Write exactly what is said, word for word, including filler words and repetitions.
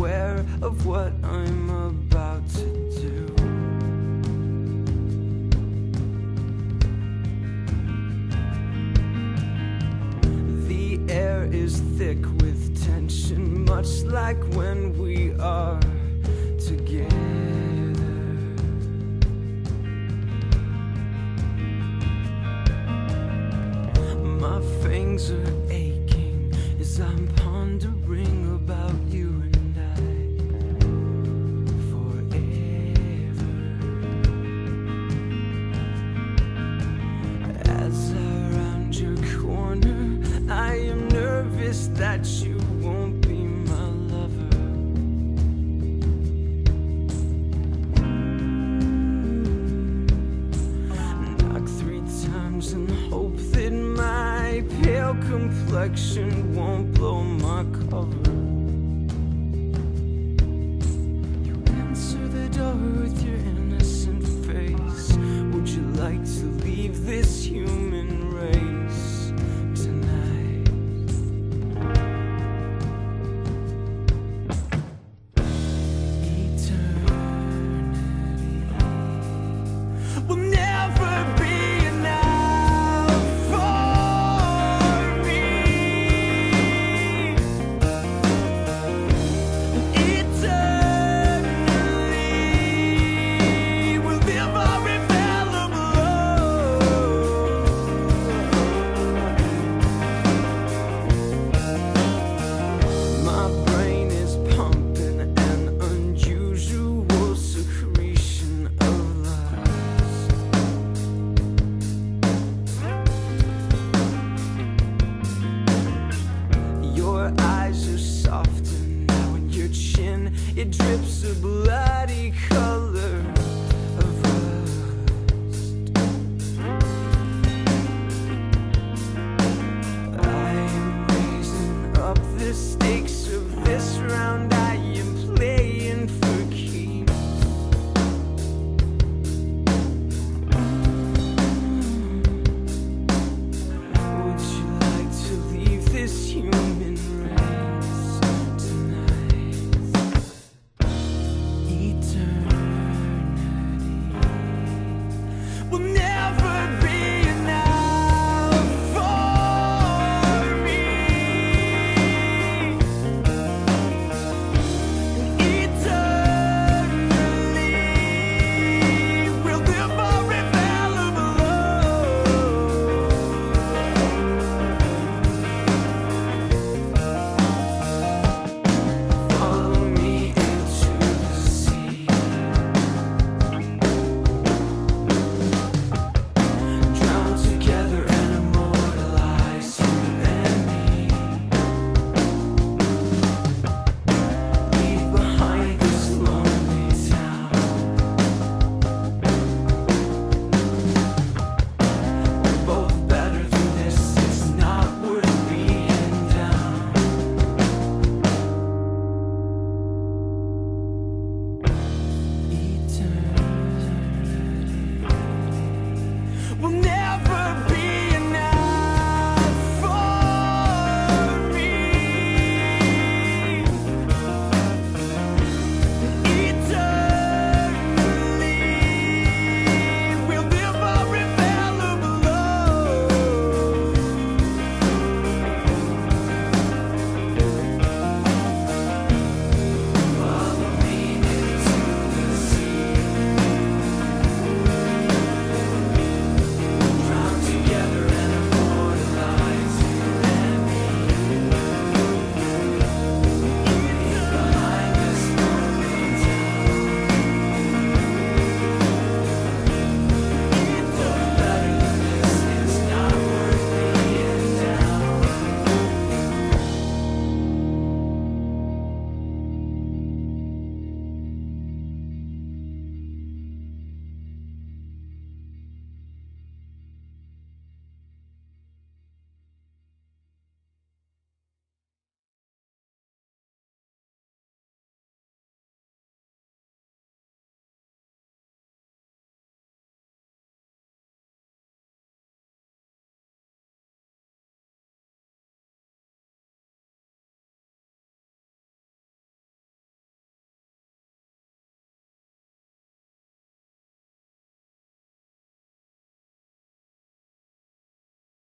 aware of what I'm about to do. The air is thick with tension, much like when we are together. My fangs are aching as I'm pondering about you and I forever. As I round your corner, I am nervous that you won't be my lover. Knock three times and hope that my pale complexion won't blow my cover. You answer the door with your innocent face. Would you like to leave this human race tonight? Eternity will never be enough for me. Eternally will never my brain is pumping an unusual secretion of lust. Your eyes are softer now, and your chin, it drips a bloody color.